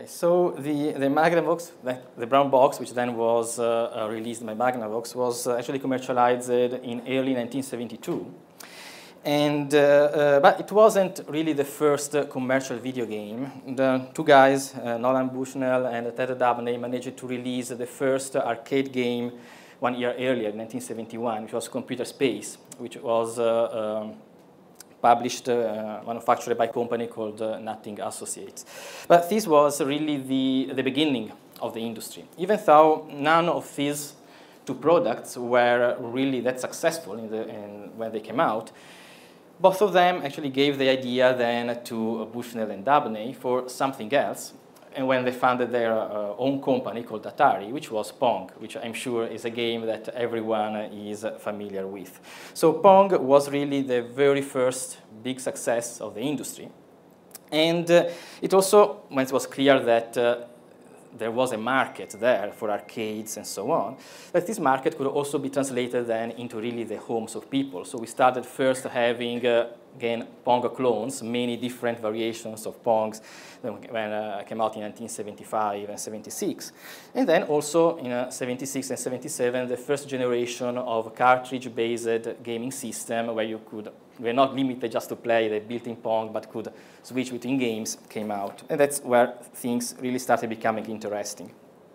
Okay, so the Magnavox, the brown box, which then was released by Magnavox, was actually commercialized in early 1972. And, but it wasn't really the first commercial video game. The two guys, Nolan Bushnell and Ted Dabney, managed to release the first arcade game 1 year earlier, in 1971, which was Computer Space, which was published, manufactured by a company called Nutting Associates. But this was really the beginning of the industry. Even though none of these two products were really that successful when they came out, both of them actually gave the idea then to Bushnell and Dabney for something else, and when they founded their own company called Atari, which was Pong, which I'm sure is a game that everyone is familiar with. So Pong was really the very first big success of the industry. And it also, when it was clear that there was a market there for arcades and so on, that this market could also be translated then into really the homes of people. So we started first having, again, Pong clones, many different variations of Pongs when it came out in 1975 and 76. And then also in 76 and 77, the first generation of cartridge-based gaming system where you were not limited just to play the built-in Pong, but could switch between games came out. And that's where things really started becoming interesting.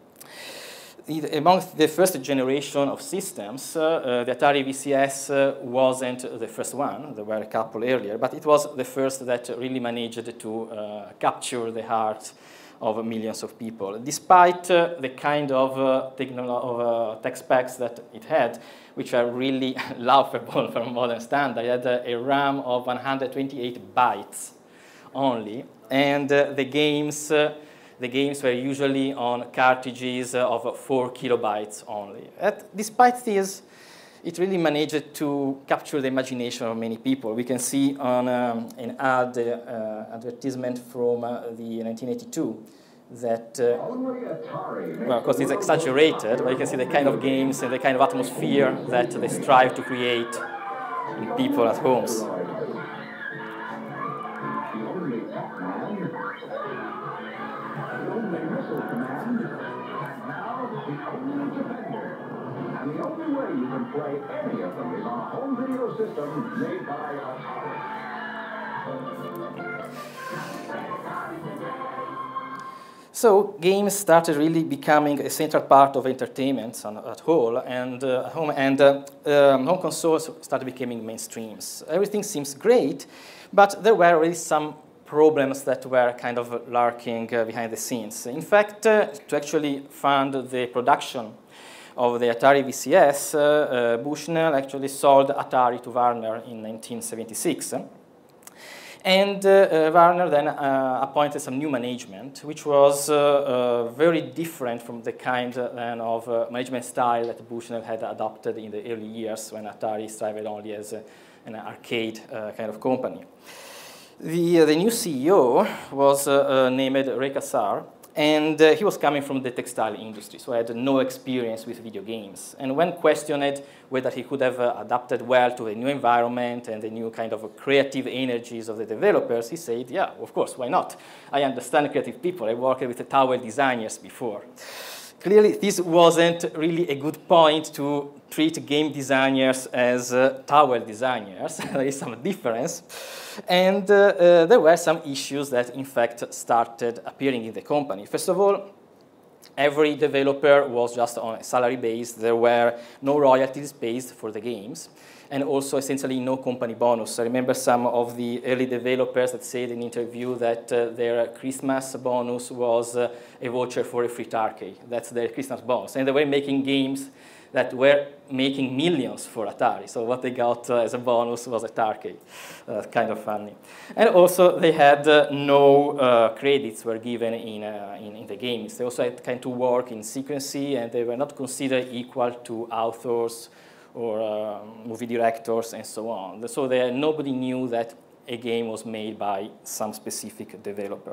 Among the first generation of systems, the Atari VCS wasn't the first one. There were a couple earlier, but it was the first that really managed to capture the heart of millions of people. Despite the kind of tech specs that it had, which are really laughable from modern standard, it had a RAM of 128 bytes only, and the games were usually on cartridges of 4 kilobytes only. Despite this, it really managed to capture the imagination of many people. We can see on an advertisement from the 1982 that, well, of course it's exaggerated, but you can see the kind of games and the kind of atmosphere that they strive to create in people at homes. And the only way you can play any of them is on a home video system made by Atari. So games started really becoming a central part of entertainment at home, and home consoles started becoming mainstreams. Everything seems great, but there were really some problems that were kind of lurking behind the scenes. In fact, to actually fund the production of the Atari VCS, Bushnell actually sold Atari to Warner in 1976. And Warner then appointed some new management, which was very different from the kind then of management style that Bushnell had adopted in the early years when Atari started only as an arcade kind of company. The new CEO was named Ray Kassar, and he was coming from the textile industry, so he had no experience with video games. And when questioned whether he could have adapted well to a new environment and the new kind of creative energies of the developers, he said, yeah, of course, why not? I understand creative people. I worked with the towel designers before. Clearly, this wasn't really a good point to treat game designers as towel designers. There is some difference. And there were some issues that, in fact, started appearing in the company. First of all, every developer was just on a salary base. There were no royalties paid for the games, and also essentially no company bonus. I remember some of the early developers that said in an interview that their Christmas bonus was a voucher for a free turkey. That's their Christmas bonus. And they were making games that were making millions for Atari. So what they got as a bonus was a turkey. Kind of funny. And also they had no credits were given in the games. They also had kind of work in secrecy, and they were not considered equal to authors or movie directors and so on. So nobody knew that a game was made by some specific developer.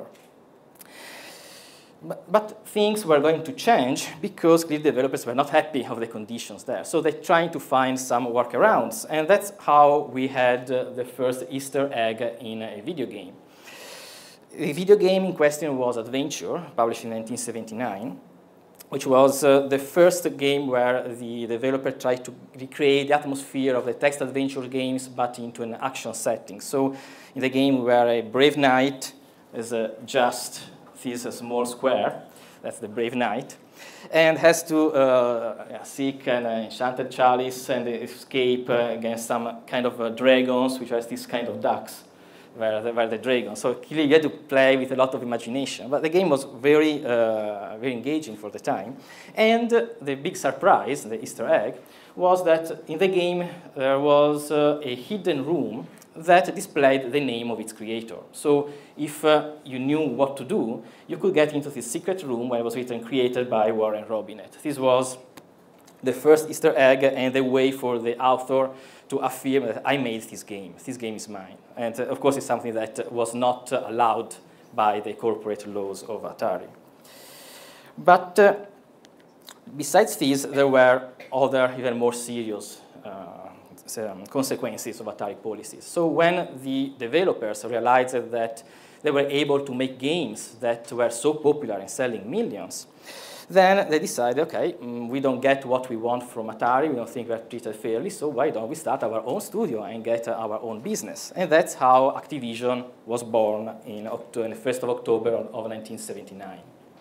But things were going to change because the developers were not happy of the conditions there. So they're trying to find some workarounds. And that's how we had the first Easter egg in a video game. The video game in question was Adventure, published in 1979, which was the first game where the developer tried to recreate the atmosphere of the text adventure games, but into an action setting. So in the game, we were a brave knight, as just this small square, that's the brave knight, and has to seek an enchanted chalice and escape against some kind of dragons, which has this kind of ducks, where the dragons. So clearly you had to play with a lot of imagination. But the game was very, very engaging for the time. And the big surprise, the Easter egg, was that in the game there was a hidden room that displayed the name of its creator. So if you knew what to do, you could get into this secret room where it was written, created by Warren Robinet. This was the first Easter egg and the way for the author to affirm that I made this game is mine. And of course, it's something that was not allowed by the corporate laws of Atari. But besides this, there were other, even more serious consequences of Atari policies. So when the developers realized that they were able to make games that were so popular and selling millions, then they decided, okay, we don't get what we want from Atari, we don't think we're treated fairly, so why don't we start our own studio and get our own business? And that's how Activision was born in the 1st of October of 1979.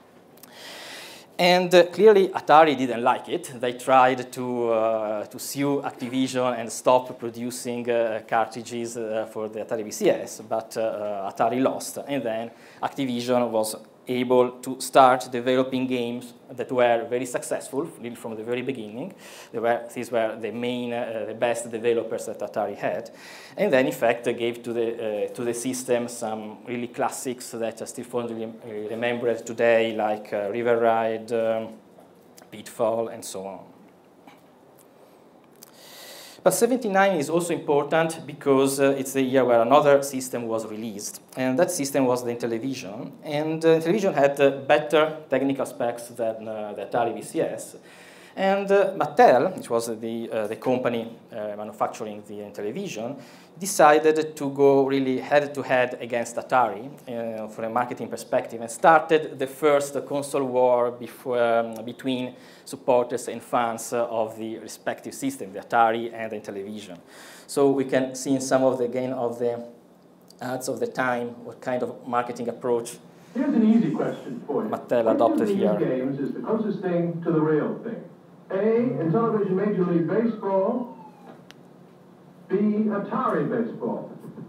And clearly, Atari didn't like it. They tried to sue Activision and stop producing cartridges for the Atari VCS, but Atari lost. And then Activision was able to start developing games that were very successful, really from the very beginning. These were the main, the best developers that Atari had. And then, in fact, they gave to the system some really classics that are still fondly remembered today, like River Ride, Pitfall, and so on. But 79 is also important because it's the year where another system was released. And that system was the Intellivision. And Intellivision had better technical specs than the Atari VCS. And Mattel, which was the company manufacturing the Intellivision, decided to go really head-to-head against Atari from a marketing perspective and started the first console war between supporters and fans of the respective system, the Atari and the Intellivision. So we can see in some of the ads of the time what kind of marketing approach Here's an easy question for you. Mattel adopted here. Which of these games is the closest thing to the real thing? A, Intellivision Major League Baseball. B, Atari Baseball.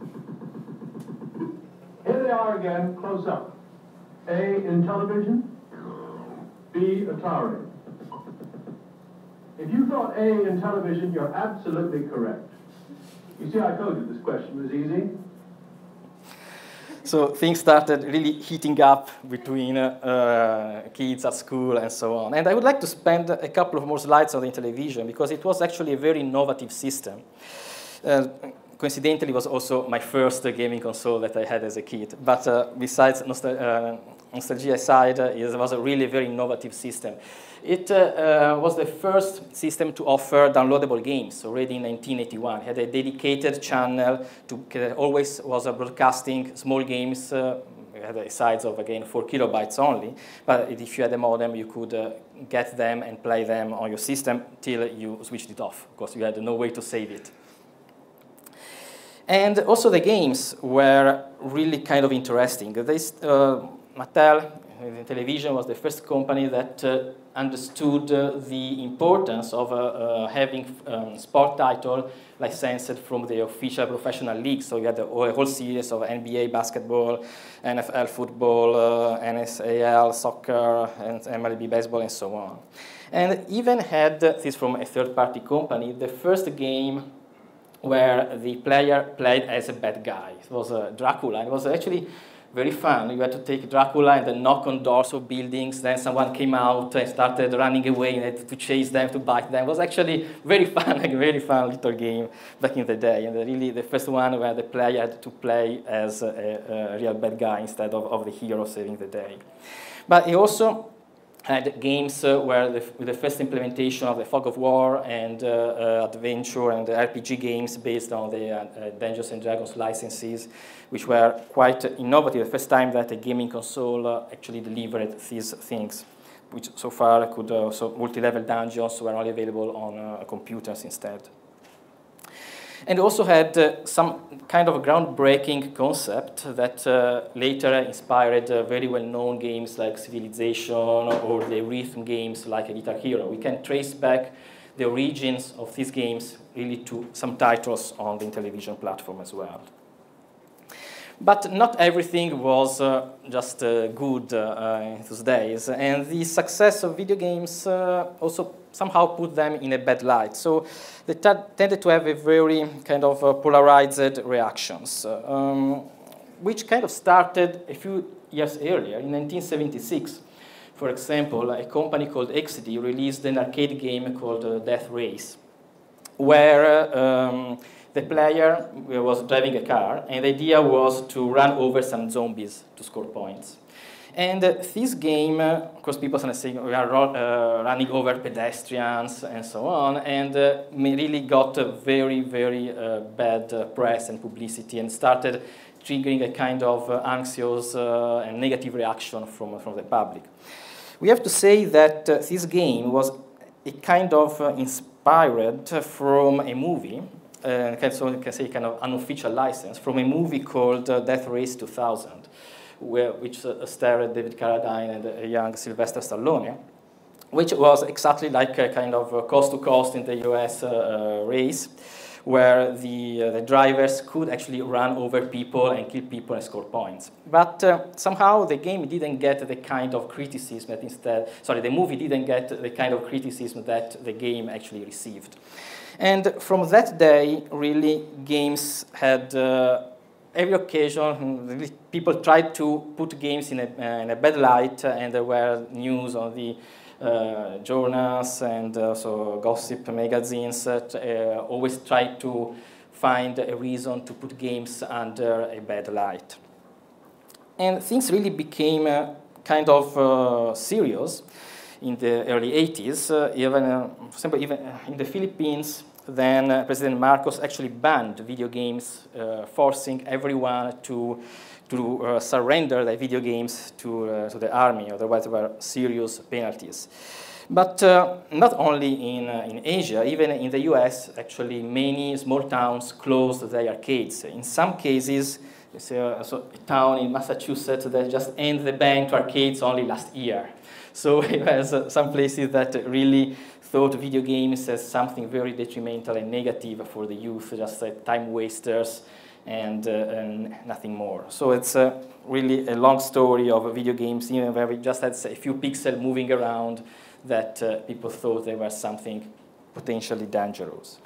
Here they are again, close up. A, Intellivision. B, Atari. If you thought A, Intellivision, you're absolutely correct. You see, I told you this question was easy. So things started really heating up between kids at school and so on. And I would like to spend a couple of more slides on the Intellivision because it was actually a very innovative system. Coincidentally, it was also my first gaming console that I had as a kid. But besides nostalgia aside, it was a really very innovative system. It was the first system to offer downloadable games already in 1981. It had a dedicated channel that always was broadcasting small games. It had a size of, again, 4 kilobytes only. But if you had a modem, you could get them and play them on your system till you switched it off. Of course, you had no way to save it. And also the games were really kind of interesting. Mattel, Intellivision, was the first company that understood the importance of having sport title licensed from the official professional league. So you had a whole series of NBA basketball, NFL football, NSAL soccer, and MLB baseball, and so on. And even had, this from a third-party company, the first game where the player played as a bad guy. It was Dracula. It was actually very fun. You had to take Dracula and then knock on doors of buildings. Then someone came out and started running away and had to chase them, to bite them. It was actually very fun, like a very fun little game back in the day. And really the first one where the player had to play as a real bad guy instead of the hero saving the day. But he also had games where the first implementation of the fog of war and adventure and RPG games based on the Dungeons and Dragons licenses, which were quite innovative. The first time that a gaming console actually delivered these things, which so far could also multi-level dungeons were only available on computers instead. And also had some kind of a groundbreaking concept that later inspired very well-known games like Civilization or the rhythm games like Guitar Hero. We can trace back the origins of these games really to some titles on the Intellivision platform as well. But not everything was just good in those days, and the success of video games also somehow put them in a bad light. So they tended to have a very kind of polarized reactions, which kind of started a few years earlier. In 1976, for example, a company called XD released an arcade game called Death Race, where the player was driving a car, and the idea was to run over some zombies to score points. And this game, of course, people started saying we are running over pedestrians and so on, and really got a very, very bad press and publicity, and started triggering a kind of anxious and negative reaction from the public. We have to say that this game was a kind of inspired from a movie. So you can say kind of unofficial license from a movie called Death Race 2000, which starred David Carradine and a young Sylvester Stallone, which was exactly like a kind of coast-to-coast in the US race, where the drivers could actually run over people and kill people and score points. But somehow the game didn't get the kind of criticism that the movie didn't get the kind of criticism that the game actually received. And from that day, really, games had every occasion, really, people tried to put games in a bad light, and there were news on the journals and also gossip magazines that always tried to find a reason to put games under a bad light. And things really became kind of serious in the early 80s, for example, even in the Philippines, then President Marcos actually banned video games, forcing everyone to surrender their video games to the army, otherwise there were serious penalties. But not only in Asia, even in the US, actually many small towns closed their arcades. In some cases, a town in Massachusetts that just ended the ban to arcades only last year. So it was some places that really thought video games as something very detrimental and negative for the youth, just time wasters and nothing more. So it's really a long story of video games, even where we just had a few pixels moving around that people thought they were something potentially dangerous.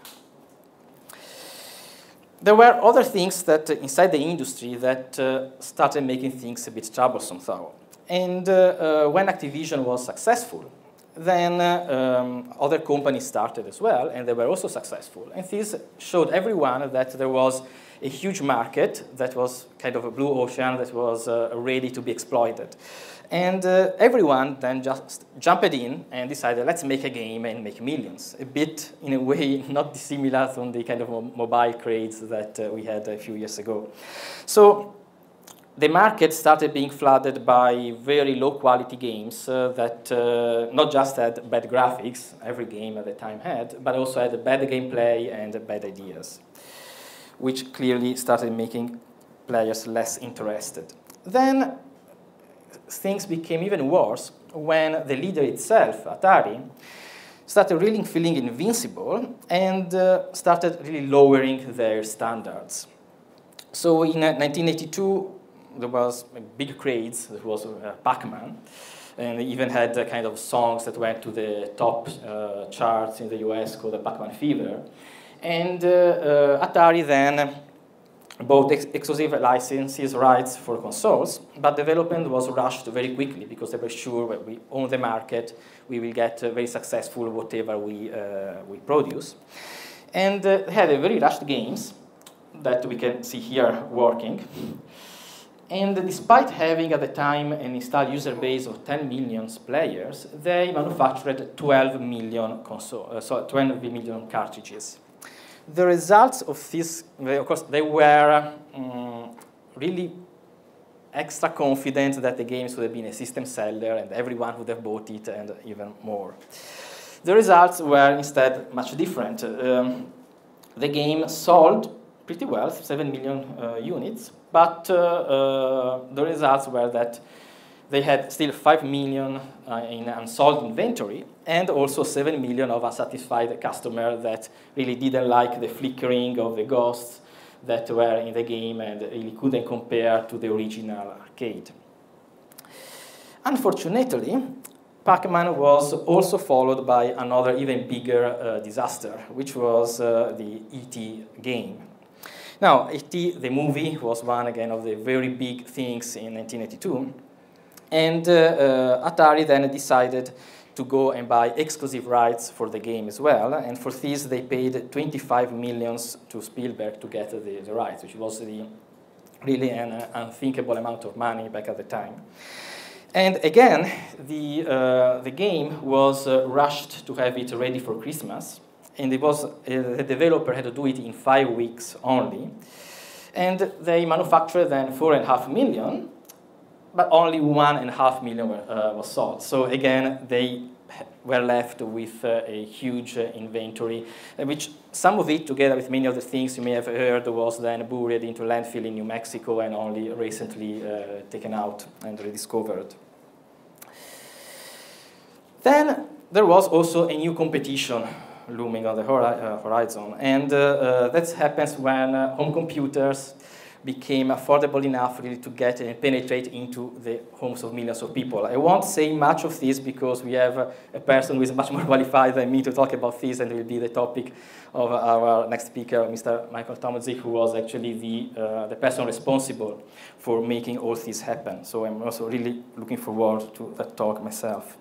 There were other things that inside the industry that started making things a bit troublesome, though. And when Activision was successful, then other companies started as well, and they were also successful. And this showed everyone that there was a huge market that was kind of a blue ocean that was ready to be exploited. And everyone then just jumped in and decided, let's make a game and make millions. A bit, in a way, not dissimilar from the kind of mobile craze that we had a few years ago. So the market started being flooded by very low-quality games that not just had bad graphics, every game at the time had, but also had bad gameplay and bad ideas, which clearly started making players less interested. Then things became even worse when the leader itself, Atari, started really feeling invincible and started really lowering their standards. So in 1982, there was a big craze, that was Pac-Man, and they even had kind of songs that went to the top charts in the US called the Pac-Man Fever. And Atari then bought exclusive licenses rights for consoles, but development was rushed very quickly because they were sure that we own the market, we will get very successful whatever we produce. And they had very rushed games that we can see here working. And despite having at the time an installed user base of 10 million players, they manufactured 12 million, 12 million cartridges. The results of this, of course, they were really extra confident that the games would have been a system seller and everyone would have bought it and even more. The results were instead much different. The game sold pretty well, 7 million units, but the results were that they had still 5 million in unsold inventory and also 7 million of unsatisfied customers that really didn't like the flickering of the ghosts that were in the game and really couldn't compare to the original arcade. Unfortunately, Pac-Man was also followed by another even bigger disaster, which was the E.T. game. Now, E.T. the movie was one, again, of the very big things in 1982, and Atari then decided to go and buy exclusive rights for the game as well, and for this they paid 25 million to Spielberg to get the rights, which was really an unthinkable amount of money back at the time. And again, the game was rushed to have it ready for Christmas, and it was, the developer had to do it in 5 weeks only, and they manufactured then 4.5 million, but only 1.5 million was sold. So again, they were left with a huge inventory, which some of it, together with many other things you may have heard, was then buried into landfill in New Mexico and only recently taken out and rediscovered. Then there was also a new competition looming on the horizon, and that happens when home computers became affordable enough really to get and penetrate into the homes of millions of people. I won't say much of this because we have a person who is much more qualified than me to talk about this, and it will be the topic of our next speaker, Mr. Michael Tomczyk, who was actually the person responsible for making all this happen. So I'm also really looking forward to that talk myself.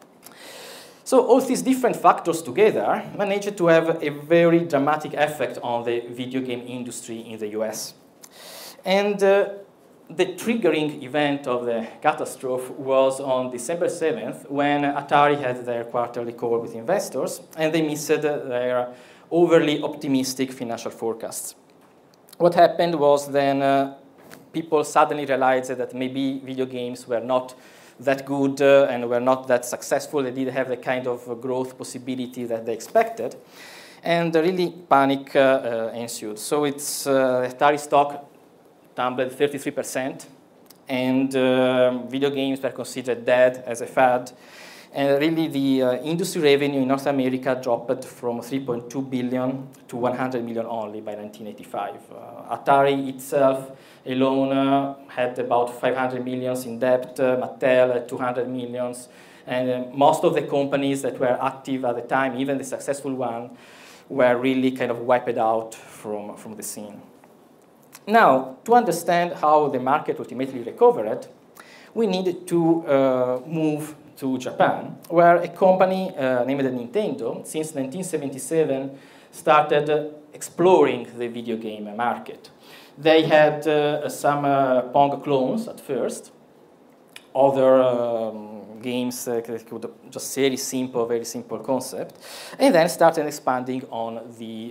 So all these different factors together managed to have a very dramatic effect on the video game industry in the US. And the triggering event of the catastrophe was on December 7th, when Atari had their quarterly call with investors, and they missed their overly optimistic financial forecasts. What happened was then people suddenly realized that maybe video games were not that good and were not that successful. They didn't have the kind of growth possibility that they expected. And really panic ensued. So it's Atari stock tumbled 33%, and video games were considered dead as a fad. And really the industry revenue in North America dropped from 3.2 billion to 100 million only by 1985. Atari itself alone had about 500 millions in debt, Mattel had 200 millions, and most of the companies that were active at the time, even the successful one, were really kind of wiped out from the scene. Now, to understand how the market ultimately recovered, we need to move to Japan, where a company named Nintendo, since 1977, started exploring the video game market. They had some Pong clones at first, other games could just very simple concept, and then started expanding on the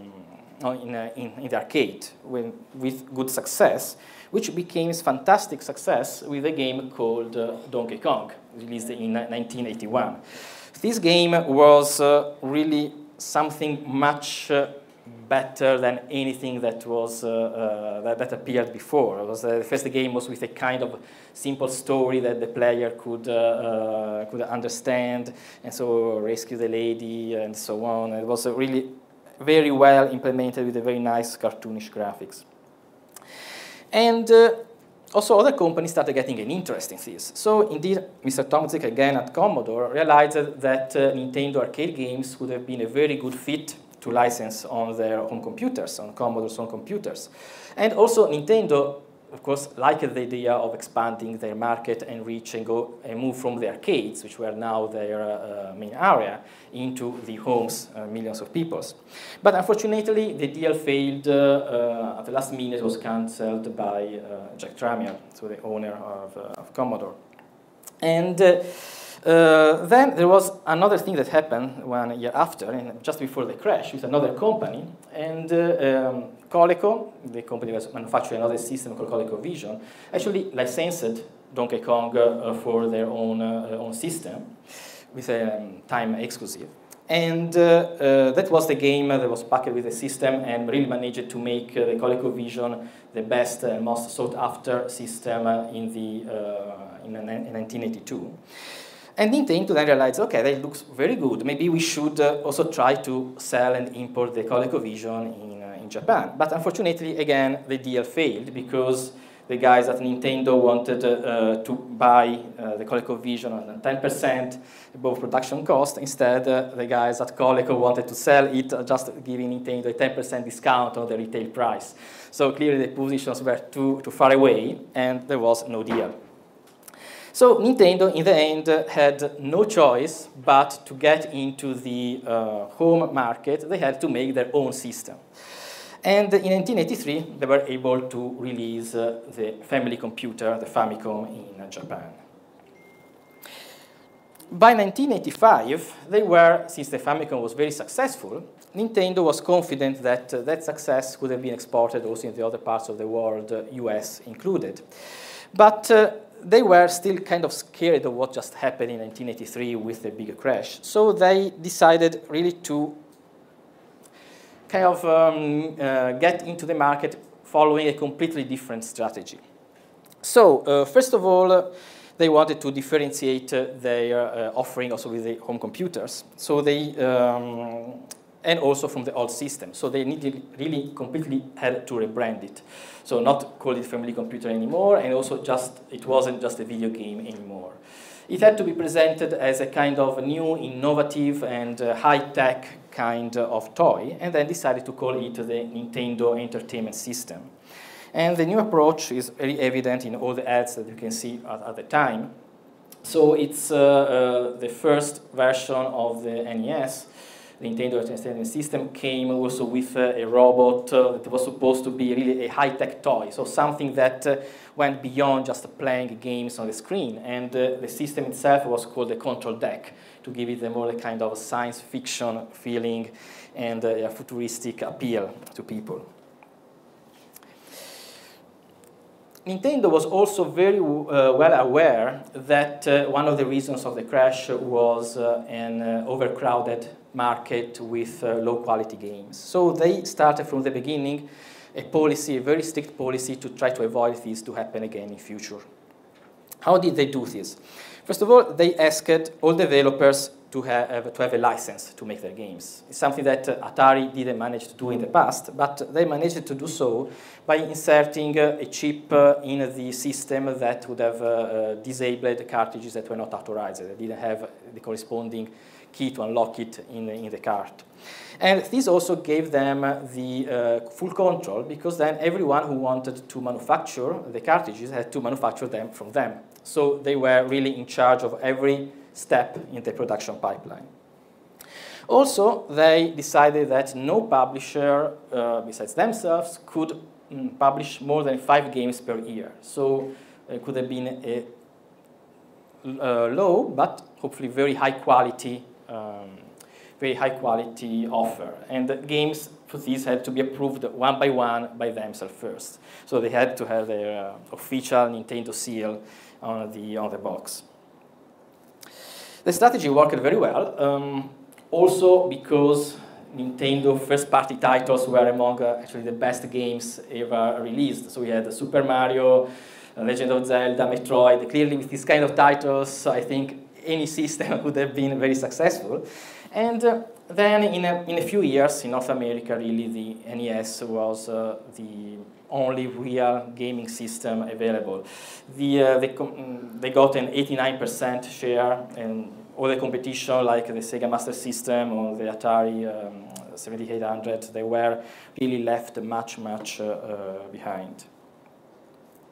in the arcade with good success, which became a fantastic success with a game called Donkey Kong, released in 1981. This game was really something much better than anything that was that appeared before. It was, the first game was with a kind of simple story that the player could understand, and so rescue the lady and so on. It was really very well implemented with a very nice cartoonish graphics. And also other companies started getting an interest in this. So indeed, Mr. Tomczyk, again at Commodore, realized that Nintendo arcade games would have been a very good fit to license on their home computers, on Commodore's home computers. And also Nintendo of course, liked the idea of expanding their market and reach and go and move from the arcades, which were now their main area, into the homes, millions of people. But unfortunately, the deal failed at the last minute. It was cancelled by Jack Tramiel, so the owner of Commodore. And then there was another thing that happened 1 year after, and just before the crash, with another company. And Coleco, the company that was manufacturing another system called ColecoVision, actually licensed Donkey Kong for their own system with a time exclusive. And that was the game that was packed with the system and really managed to make the ColecoVision the best and most sought-after system in 1982. And Nintendo then realized, okay, that looks very good. Maybe we should also try to sell and import the ColecoVision in Japan. But unfortunately, again, the deal failed because the guys at Nintendo wanted to buy the ColecoVision at 10% above production cost. Instead, the guys at Coleco wanted to sell it, just giving Nintendo a 10% discount on the retail price. So clearly the positions were too far away, and there was no deal. So Nintendo, in the end, had no choice but to get into the home market. They had to make their own system. And in 1983, they were able to release the family computer, the Famicom, in Japan. By 1985, they were, since the Famicom was very successful, Nintendo was confident that that success could have been exported also in the other parts of the world, US included. But they were still kind of scared of what just happened in 1983 with the big crash. So they decided really to kind of get into the market following a completely different strategy. So first of all, they wanted to differentiate their offering also with the home computers. So they, and also from the old system. So they needed really completely had to rebrand it. So not call it family computer anymore, and also just, it wasn't just a video game anymore. It had to be presented as a kind of new, innovative, and high-tech kind of toy, and then decided to call it the Nintendo Entertainment System. And the new approach is very evident in all the ads that you can see at the time. So it's the first version of the NES. The Nintendo Entertainment System came also with a robot that was supposed to be really a high-tech toy, so something that went beyond just playing games on the screen. And the system itself was called the Control Deck, to give it a more kind of science fiction feeling and a futuristic appeal to people. Nintendo was also very well aware that one of the reasons of the crash was an overcrowded market with low-quality games. So they started from the beginning a policy, a very strict policy, to try to avoid this to happen again in future. How did they do this? First of all, they asked all developers to have a license to make their games. It's something that Atari didn't manage to do in the past, but they managed to do so by inserting a chip in the system that would have disabled cartridges that were not authorized. They didn't have the corresponding key to unlock it in the cart. And this also gave them the full control, because then everyone who wanted to manufacture the cartridges had to manufacture them from them. So they were really in charge of every step in the production pipeline. Also, they decided that no publisher besides themselves could publish more than 5 games per year. So it could have been a low, but hopefully very high quality offer. And the games for these had to be approved one by one by themselves first. So they had to have their official Nintendo seal on the box. The strategy worked very well, also because Nintendo first-party titles were among actually the best games ever released. So we had Super Mario, Legend of Zelda, Metroid. Clearly, with these kind of titles, I think any system would have been very successful. And then in a few years, in North America, really, the NES was the only real gaming system available. They got an 89% share, and all the competition, like the Sega Master System or the Atari 7800, they were really left much behind.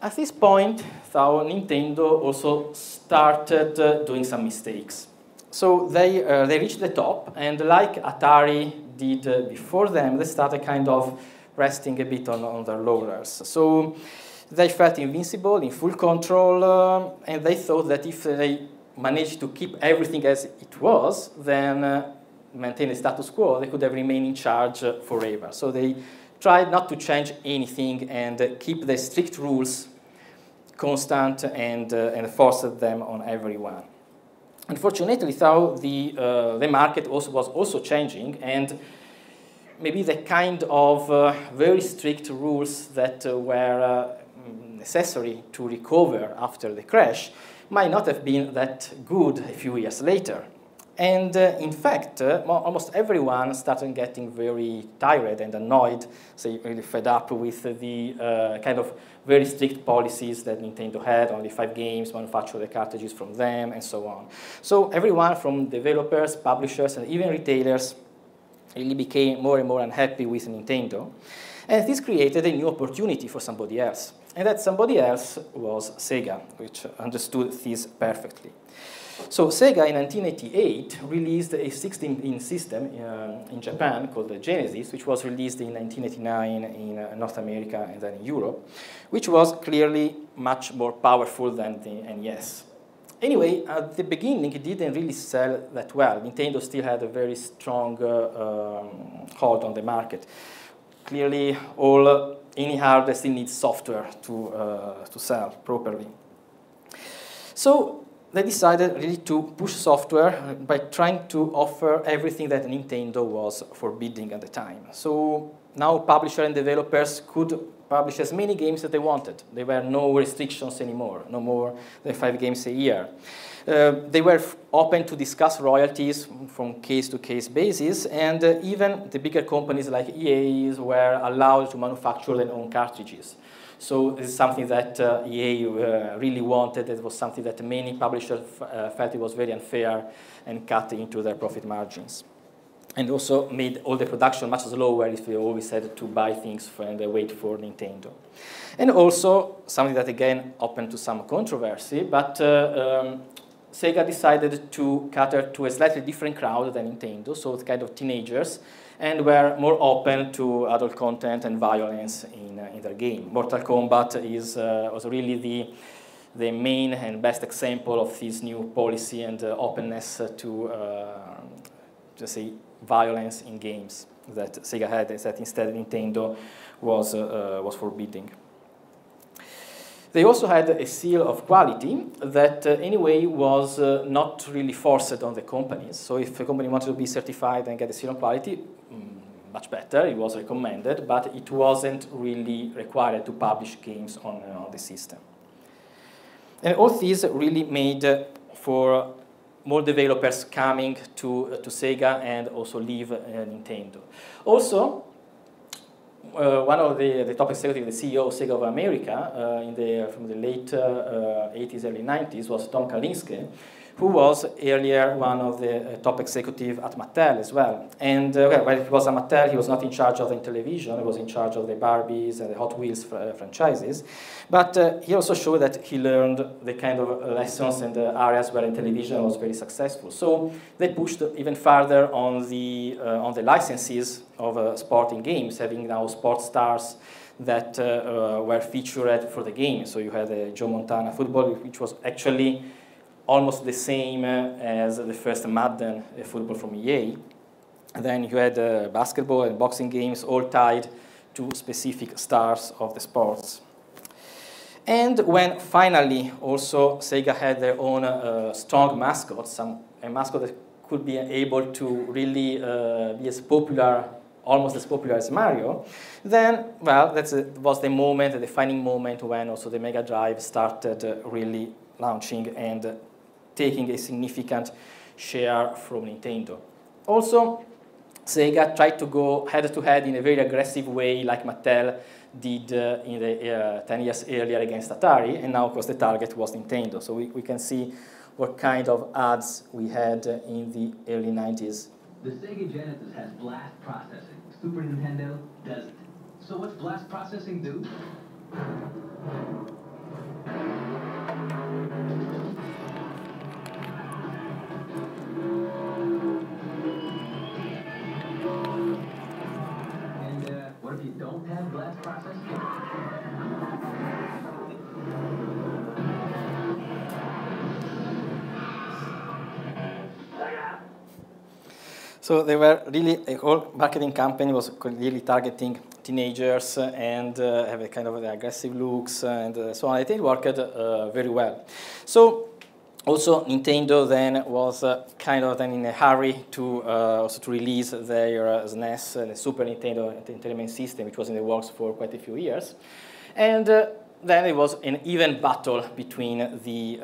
At this point, though, Nintendo also started doing some mistakes. So they reached the top, and like Atari did before them, they started kind of resting a bit on their laurels. So they felt invincible, in full control, and they thought that if they managed to keep everything as it was, then maintain the status quo, they could have remained in charge forever. So they tried not to change anything and keep the strict rules constant and forced them on everyone. Unfortunately, though, the market was also changing, and maybe the kind of very strict rules that were necessary to recover after the crash might not have been that good a few years later. And in fact, almost everyone started getting very tired and annoyed, say really fed up with the kind of very strict policies that Nintendo had, only 5 games, manufacture the cartridges from them, and so on. So everyone from developers, publishers, and even retailers really became more and more unhappy with Nintendo. And this created a new opportunity for somebody else. And that somebody else was Sega, which understood this perfectly. So Sega in 1988 released a 16-pin system in Japan called the Genesis, which was released in 1989 in North America and then in Europe, which was clearly much more powerful than the NES. Anyway, at the beginning, it didn't really sell that well. Nintendo still had a very strong hold on the market. Clearly, any hardware still needs software to sell properly. So they decided really to push software by trying to offer everything that Nintendo was forbidding at the time. So now publishers and developers could publish as many games as they wanted. There were no restrictions anymore, no more than 5 games a year. They were open to discuss royalties from case-to-case basis, and even the bigger companies like EA were allowed to manufacture their own cartridges. So this is something that EA really wanted. It was something that many publishers felt it was very unfair and cut into their profit margins. And also made all the production much slower if they always had to buy things and wait for Nintendo. And also, something that again opened to some controversy, but Sega decided to cater to a slightly different crowd than Nintendo, so it's kind of teenagers, and were more open to adult content and violence in their game. Mortal Kombat was really the main and best example of this new policy and openness to say, violence in games that Sega had, that instead Nintendo was forbidding. They also had a seal of quality that anyway was not really forced on the companies. So if a company wanted to be certified and get a seal of quality, much better, it was recommended, but it wasn't really required to publish games on the system. And all these really made for more developers coming to Sega and also leave Nintendo. Also, one of the top executives, the CEO of Sega of America, from the late 80s, early 90s, was Tom Kalinske, who was earlier one of the top executives at Mattel as well. And when he was at Mattel, he was not in charge of the television, he was in charge of the Barbies and the Hot Wheels franchises. But he also showed that he learned the kind of lessons and the areas where television was very successful. So they pushed even further on the licenses of sporting games, having now sports stars that were featured for the game. So you had Joe Montana football, which was actually almost the same as the first Madden football from EA. And then you had basketball and boxing games all tied to specific stars of the sports. And when finally also Sega had their own strong mascot, a mascot that could be able to really be as popular, almost as popular as Mario, then, well, that was the moment, the defining moment when also the Mega Drive started really launching and taking a significant share from Nintendo. Also, Sega tried to go head-to-head in a very aggressive way like Mattel did in the 10 years earlier against Atari, and now, of course, the target was Nintendo. So we can see what kind of ads we had in the early 90s. The Sega Genesis has blast processing. Super Nintendo doesn't. So what's blast processing do? So they were really, a whole marketing campaign was really targeting teenagers and have a kind of aggressive looks and so on. I think it worked very well. So also Nintendo then was kind of then in a hurry to also to release their SNES and the Super Nintendo Entertainment System, which was in the works for quite a few years. And then it was an even battle between the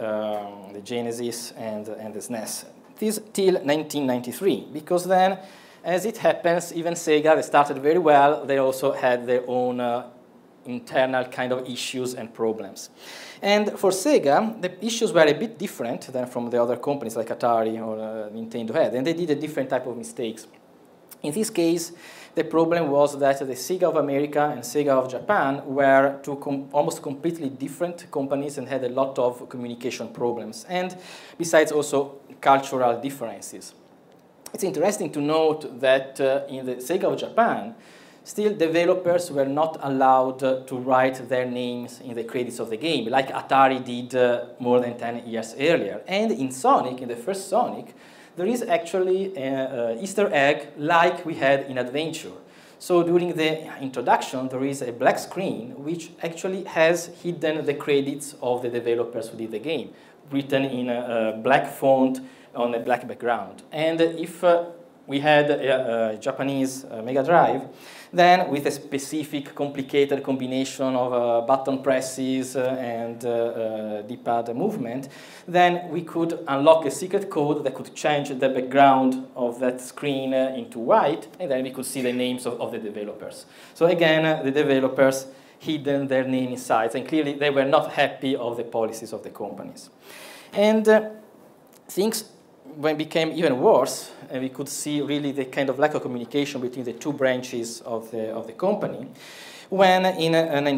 Genesis and the SNES. This till 1993, because then, as it happens, even Sega, they started very well, they also had their own internal kind of issues and problems. And for Sega, the issues were a bit different than from the other companies like Atari or Nintendo had, and they did a different type of mistakes. In this case, the problem was that the Sega of America and Sega of Japan were two almost completely different companies and had a lot of communication problems, and besides also cultural differences. It's interesting to note that in the Sega of Japan, still developers were not allowed to write their names in the credits of the game, like Atari did more than 10 years earlier. And in Sonic, in the first Sonic, there is actually an Easter egg like we had in Adventure. So during the introduction, there is a black screen which actually has hidden the credits of the developers who did the game, written in a black font on a black background. And if we had a Japanese Mega Drive, then with a specific complicated combination of button presses and D-pad movement, then we could unlock a secret code that could change the background of that screen into white, and then we could see the names of the developers. So again, the developers hidden their name inside, and clearly they were not happy of the policies of the companies. And things became even worse, and we could see really the kind of lack of communication between the two branches of the company, when in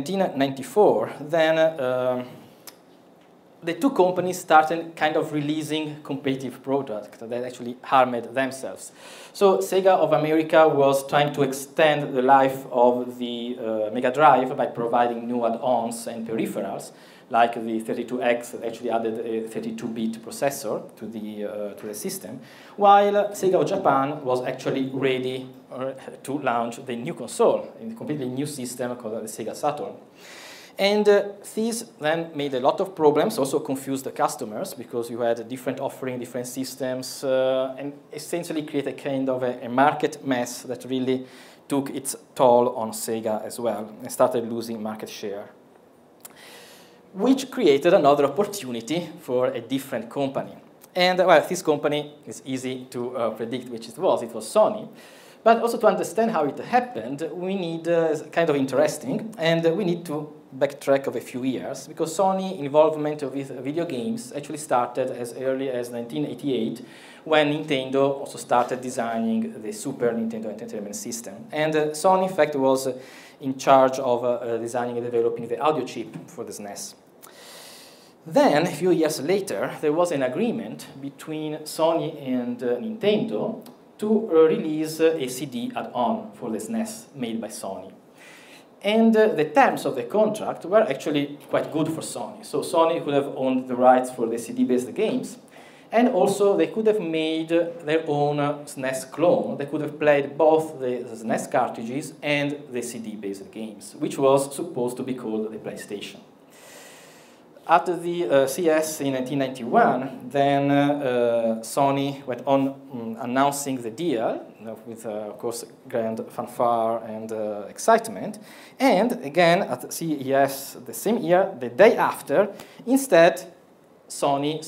1994, then the two companies started kind of releasing competitive products that actually harmed themselves. So Sega of America was trying to extend the life of the Mega Drive by providing new add-ons and peripherals, like the 32X that actually added a 32-bit processor to the system, while Sega of Japan was actually ready to launch the new console, in a completely new system called the Sega Saturn. And this then made a lot of problems, also confused the customers, because you had a different offering, different systems, and essentially created a kind of a market mess that really took its toll on Sega as well, and started losing market share, which created another opportunity for a different company. And well, this company is easy to predict which it was Sony. But also to understand how it happened, we need kind of interesting, and we need to backtrack of a few years, because Sony involvement with video games actually started as early as 1988, when Nintendo also started designing the Super Nintendo Entertainment System. And Sony, in fact, was in charge of designing and developing the audio chip for the SNES. Then, a few years later, there was an agreement between Sony and Nintendo to release a CD add-on for the SNES made by Sony. And the terms of the contract were actually quite good for Sony. So Sony could have owned the rights for the CD-based games, and also they could have made their own SNES clone. They could have played both the SNES cartridges and the CD-based games, which was supposed to be called the PlayStation. At the CES in 1991, then Sony went on announcing the deal, with, of course, grand fanfare and excitement. And again, at CES the same year, the day after, instead, Nintendo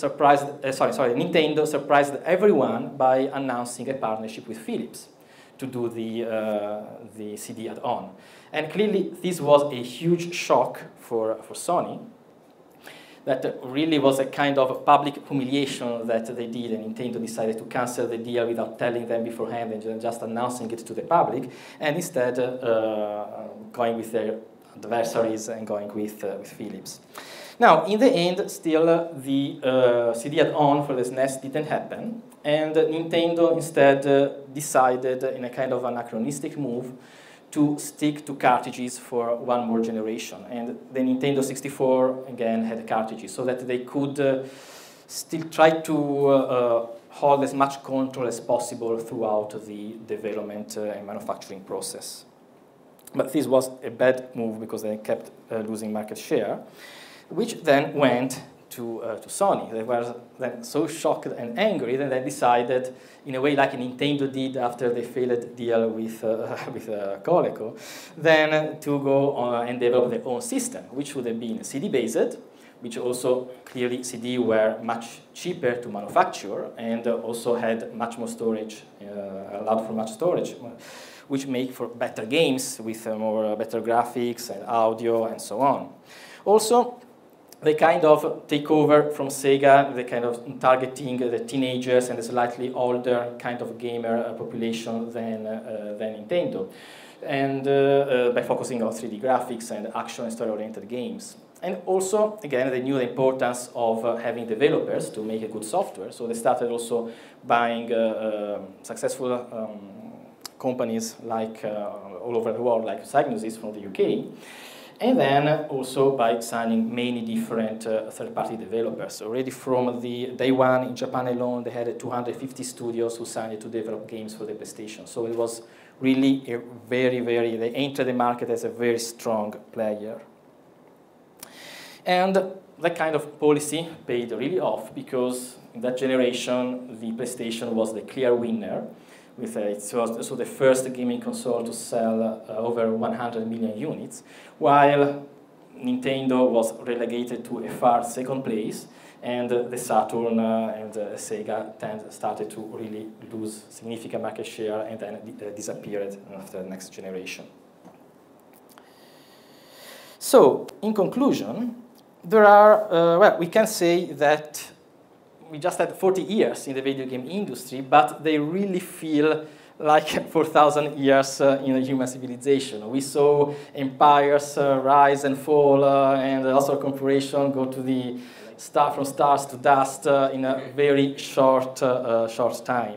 surprised everyone by announcing a partnership with Philips to do the CD add-on. And clearly, this was a huge shock for Sony. That really was a kind of public humiliation that they did, and Nintendo decided to cancel the deal without telling them beforehand and just announcing it to the public, and instead going with their adversaries and going with Philips. Now, in the end, still the CD add-on for the SNES didn't happen, and Nintendo instead decided, in a kind of anachronistic move, to stick to cartridges for one more generation. And the Nintendo 64, again, had cartridges, so that they could still try to hold as much control as possible throughout the development and manufacturing process. But this was a bad move because they kept losing market share, which then went to Sony. They were then so shocked and angry that they decided, in a way like Nintendo did after they failed deal with Coleco, then to go on and develop their own system, which would have been CD-based, which also clearly CD were much cheaper to manufacture and also had much more storage, allowed for much storage, which make for better games with better graphics and audio and so on. Also, they kind of take over from Sega, the kind of targeting the teenagers and the slightly older kind of gamer population than Nintendo, and by focusing on 3D graphics and action and story-oriented games. And also, again, they knew the importance of having developers to make a good software, so they started also buying successful companies like all over the world, like Psygnosis from the UK, and then also by signing many different third-party developers. Already from the day one in Japan alone, they had 250 studios who signed to develop games for the PlayStation. So it was really a they entered the market as a very strong player. And that kind of policy paid really off because in that generation, the PlayStation was the clear winner. It was also the first gaming console to sell over 100 million units, while Nintendo was relegated to a far second place, and the Saturn and Sega started to really lose significant market share and then disappeared after the next generation. So, in conclusion, there are, well, we can say that we just had 40 years in the video game industry, but they really feel like 4,000 years in a human civilization. We saw empires rise and fall, and lots of corporations go to the from stars to dust in a very short time.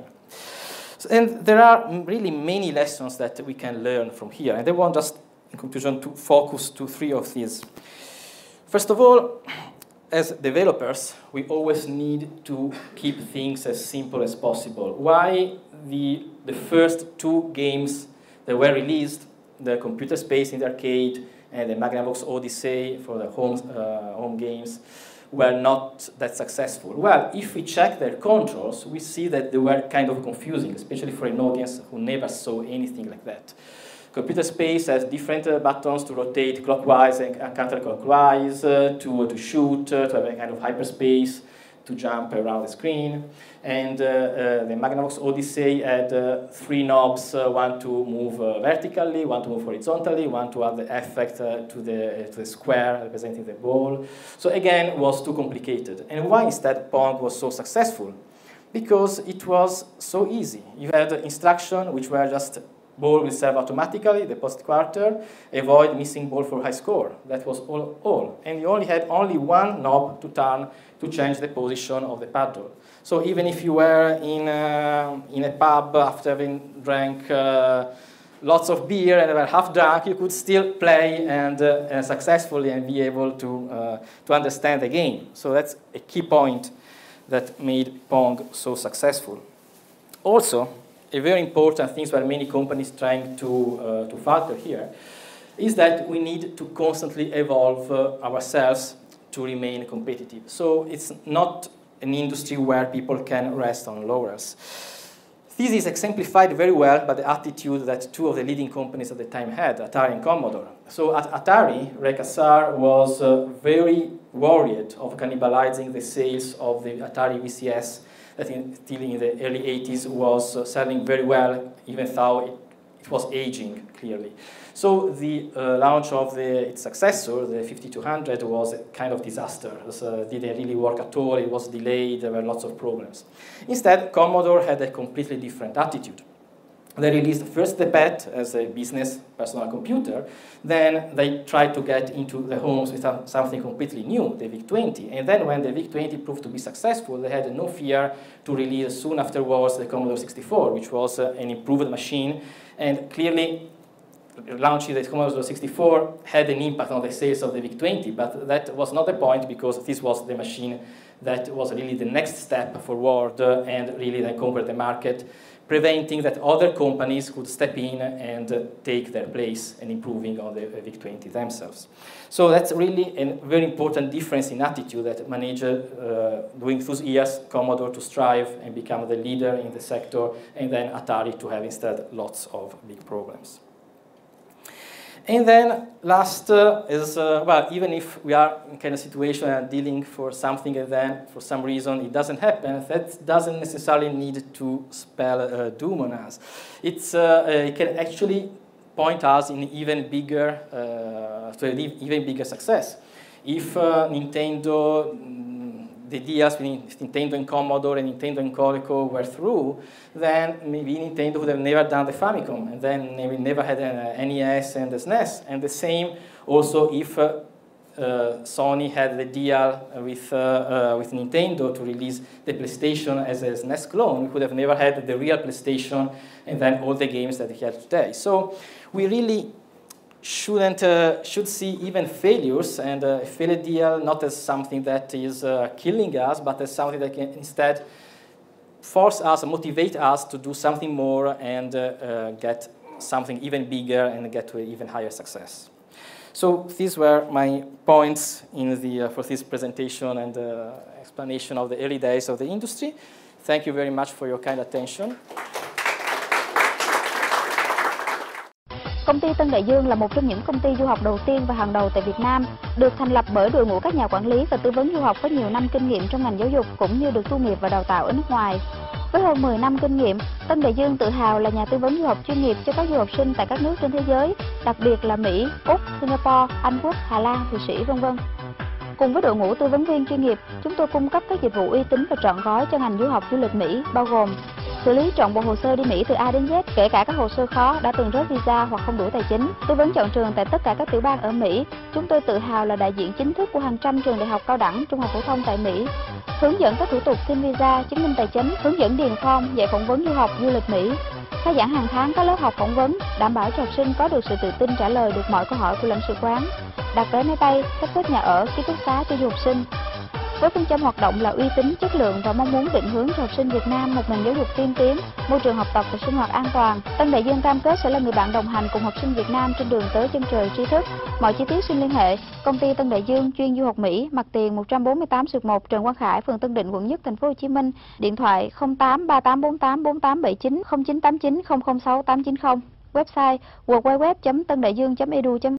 And there are really many lessons that we can learn from here, and I want just, in conclusion, to focus to 3 of these. First of all, as developers, we always need to keep things as simple as possible. Why the first 2 games that were released, the Computer Space in the arcade and the Magnavox Odyssey for the home games, were not that successful? Well, if we check their controls, we see that they were kind of confusing, especially for an audience who never saw anything like that. Computer Space has different buttons to rotate clockwise and counterclockwise, to shoot, to have a kind of hyperspace, to jump around the screen. And the Magnavox Odyssey had 3 knobs, one to move vertically, one to move horizontally, one to add the effect to the square representing the ball. So again, it was too complicated. And why instead Pong was so successful? Because it was so easy. You had instructions which were just ball will serve automatically, deposit quarter, avoid missing ball for high score. That was all. And you only had one knob to turn to change the position of the paddle. So even if you were in a pub after having drank lots of beer and were half drunk, you could still play and successfully and be able to understand the game. So that's a key point that made Pong so successful. Also, a very important thing where many companies trying to factor here is that we need to constantly evolve ourselves to remain competitive. So it's not an industry where people can rest on laurels. This is exemplified very well by the attitude that 2 of the leading companies at the time had, Atari and Commodore. So at Atari, Ray Kassar was very worried of cannibalizing the sales of the Atari VCS that still in the early 80s was selling very well, even though it was aging, clearly. So the launch of its successor, the 5200, was a kind of disaster. It didn't really work at all, it was delayed, there were lots of problems. Instead, Commodore had a completely different attitude. They released first the PET as a business personal computer, then they tried to get into the homes with something completely new, the VIC-20. And then when the VIC-20 proved to be successful, they had no fear to release soon afterwards the Commodore 64, which was an improved machine. And clearly, launching the Commodore 64 had an impact on the sales of the VIC-20, but that was not the point because this was the machine that was really the next step forward and really then conquer the market, preventing that other companies could step in and take their place and improving on the VIC-20 themselves. So that's really a very important difference in attitude that managed during those years Commodore to strive and become the leader in the sector, and then Atari to have instead lots of big problems. And then last is, well, even if we are in kind of situation and dealing for something and then for some reason it doesn't happen, that doesn't necessarily need to spell doom on us. It can actually point us in even bigger, to an even bigger success. If Nintendo, the deals with Nintendo and Commodore and Nintendo and Coleco were through, then maybe Nintendo would have never done the Famicom, and then maybe never had an NES and the SNES. And the same also if Sony had the deal with Nintendo to release the PlayStation as a SNES clone, we could have never had the real PlayStation and then all the games that we have today. So we really should see even failures and a failed deal not as something that is killing us, but as something that can instead force us, motivate us to do something more and get something even bigger and get to an even higher success. So these were my points in for this presentation and explanation of the early days of the industry. Thank you very much for your kind attention. Công ty Tân Đại Dương là một trong những công ty du học đầu tiên và hàng đầu tại Việt Nam, được thành lập bởi đội ngũ các nhà quản lý và tư vấn du học có nhiều năm kinh nghiệm trong ngành giáo dục cũng như được tu nghiệp và đào tạo ở nước ngoài. Với hơn 10 năm kinh nghiệm, Tân Đại Dương tự hào là nhà tư vấn du học chuyên nghiệp cho các du học sinh tại các nước trên thế giới, đặc biệt là Mỹ, Úc, Singapore, Anh Quốc, Hà Lan, Thụy Sĩ, v.v. Cùng với đội ngũ tư vấn viên chuyên nghiệp, chúng tôi cung cấp các dịch vụ uy tín và trọn gói cho ngành du học du lịch Mỹ, bao gồm xử lý trọn bộ hồ sơ đi Mỹ từ A đến Z, kể cả các hồ sơ khó đã từng rớt visa hoặc không đủ tài chính, tư vấn chọn trường tại tất cả các tiểu bang ở Mỹ. Chúng tôi tự hào là đại diện chính thức của hàng trăm trường đại học cao đẳng, trung học phổ thông tại Mỹ. Hướng dẫn các thủ tục xin visa, chứng minh tài chính, hướng dẫn điền form, dạy phỏng vấn du học du lịch Mỹ. Khai giảng hàng tháng các lớp học phỏng vấn, đảm bảo cho học sinh có được sự tự tin trả lời được mọi câu hỏi của lãnh sự quán. Đặt vé máy bay, sắp xếp nhà ở, ký túc xá cho du học sinh. Với phương châm hoạt động là uy tín, chất lượng và mong muốn định hướng cho học sinh Việt Nam một nền giáo dục tiên tiến, môi trường học tập và sinh hoạt an toàn, Tân Đại Dương cam kết sẽ là người bạn đồng hành cùng học sinh Việt Nam trên đường tới chân trời tri thức. Mọi chi tiết xin liên hệ công ty Tân Đại Dương chuyên du học Mỹ, mặt tiền 148/1 Trần Quang Khải, phường Tân Định, quận Nhất, thành phố Hồ Chí Minh. Điện thoại 08 3848 4879 0989 006 890. Website www.tandaiduong.edu.